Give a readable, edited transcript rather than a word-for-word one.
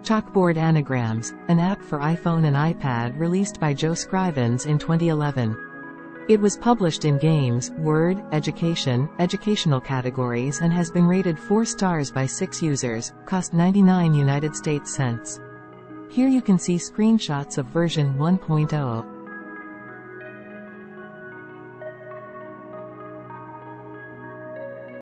Chalkboard Anagrams, an app for iPhone and iPad released by Scrivens in 2011. It was published in games, word, education, educational categories and has been rated 4 stars by 6 users, cost 99 United States cents. Here you can see screenshots of version 1.0.